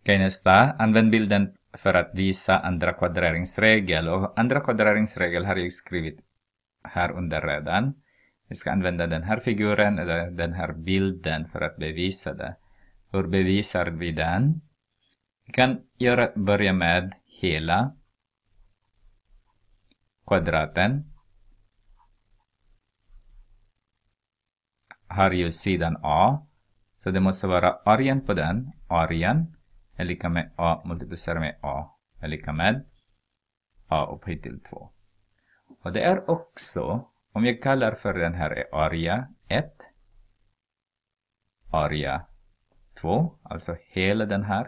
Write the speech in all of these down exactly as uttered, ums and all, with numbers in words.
Okej, nästa. Använd bilden för att visa andra kvadreringsregel. Och andra kvadreringsregel har jag skrivit här under redan. Vi ska använda den här figuren eller den här bilden för att bevisa det. Hur bevisar vi den? Vi kan göra, börja med hela kvadraten. Har ju sidan A. Så det måste vara arean på den. Arean är lika med A multiplicerat med A. Är lika med A upphöjt till två. Och det är också, om jag kallar för den här är area ett. Area två. Alltså hela den här.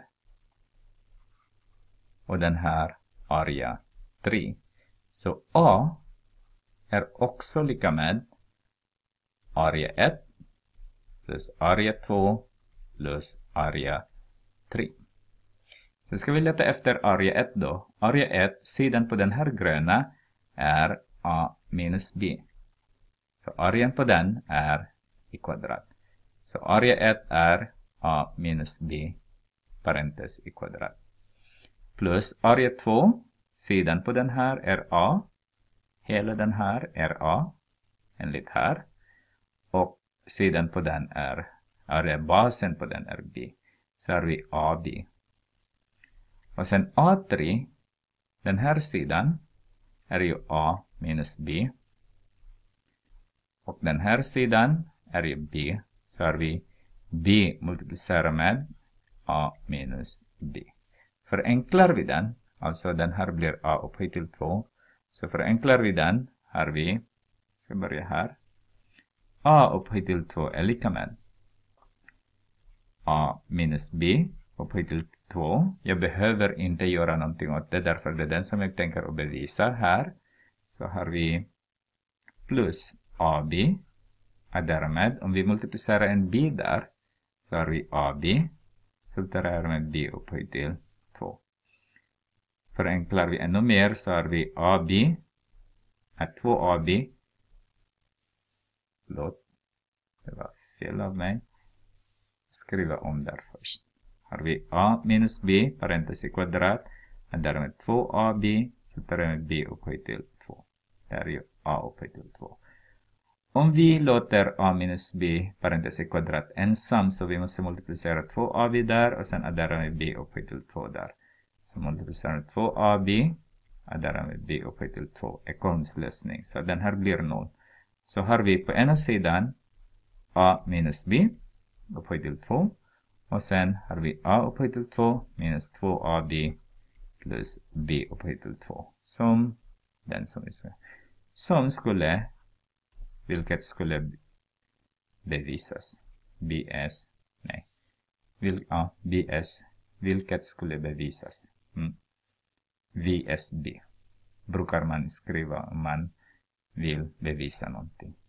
Och den här area tre. Så A är också lika med area ett plus area två plus area tre. Så ska vi leta efter area ett då. Area ett, sidan på den här gröna är A minus B. Så arean på den är i kvadrat. Så area ett är A minus B parentes i kvadrat. Plus area två, sidan på den här är A. Hela den här är A. Enligt här. Och sidan på den är, är basen på den är B. Så har vi A B. Och sen A tre, den här sidan är ju A minus B. Och den här sidan är ju B. Så har vi B multiplicerat med A minus B. Förenklar vi den, alltså den här blir A upphöjt till två. Så förenklar vi den, har vi, ska börja här. A upphöjt till två är lika med A minus B upphöjt till två. Jag behöver inte göra någonting åt det, därför det är den som jag tänker att bevisa här. Så har vi plus A B. Och därmed, om vi multiplicerar en B där, så har vi A B. Subtraherar med B upphöjt till två. Förenklar vi ännu mer så har vi A B. Är två A B. Förlåt. Det var fel av mig. Skriva om där först. Har vi A minus B, parentes i kvadrat. Och därmed två A B. Subtraherar med B upphöjt till två. Det är ju A upphöjt till två. Om vi låter A minus B, parentes i kvadrat ensam, så vi måste multiplicera två A B där och sen addera med B upphöjt till två där. Så multiplicerar med två A B, addera med B upphöjt till två. Ekholms lösning. Så den här blir noll. Så har vi på ena sidan A minus B upphöjt till två. Och sen har vi A upphöjt till två minus två A B plus B upphöjt till två. Som den som vi ska. Som skulle, vilket skulle bevisas. B S, nej. Vil, ja, B S, vilket skulle bevisas. Mm. V S B. Brukar man skriva om man vill bevisa någonting.